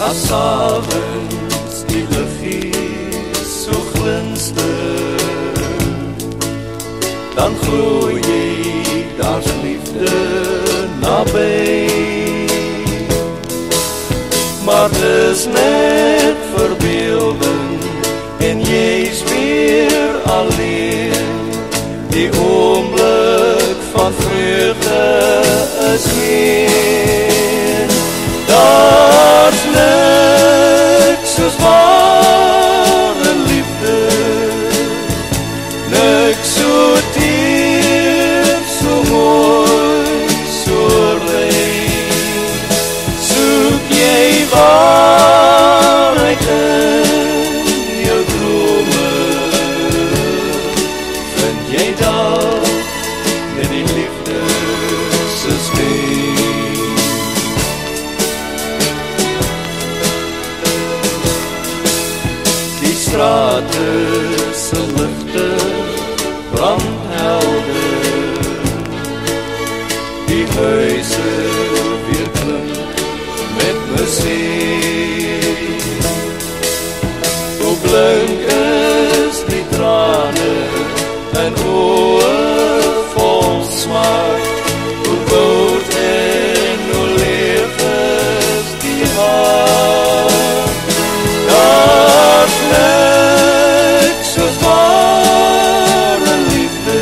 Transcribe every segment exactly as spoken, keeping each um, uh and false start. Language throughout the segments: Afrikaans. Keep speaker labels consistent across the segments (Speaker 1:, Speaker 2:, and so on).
Speaker 1: As s'avonds die liggie so glinster, dan glo jy daar's liefde naby. Maar dis net verbeelding en jy's weer alleen. Die oomblik van vreugde is heen. Daar's niks soos ware liefde, niks so diep, so mooi, so rein. Soek jy waarheid in jou drome, vind jy daar met die liefde se steen. Die strate se ligte brand helder, die huise weer klink met muziek. Hoe blink is die trane en oë vol smaak, hoe koud en hoe leeg is die hart. Daar's niks soos ware liefde,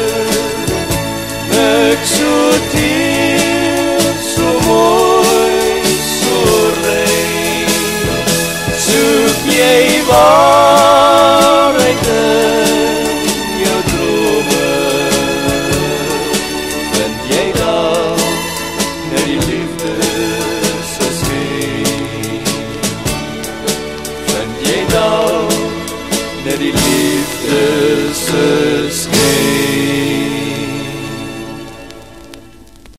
Speaker 1: niks so diep, so mooi, so rein. Soek jy waarheid in jou drome, vind jy daar net die liefde se skyn. Vind jy daar net die liefde se skyn.